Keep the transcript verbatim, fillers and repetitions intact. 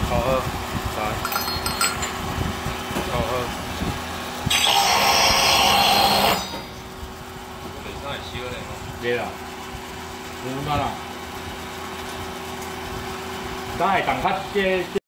好喝，来，好喝。我袂使烧嘞吼。袂啦，唔干啦。咱会当较这。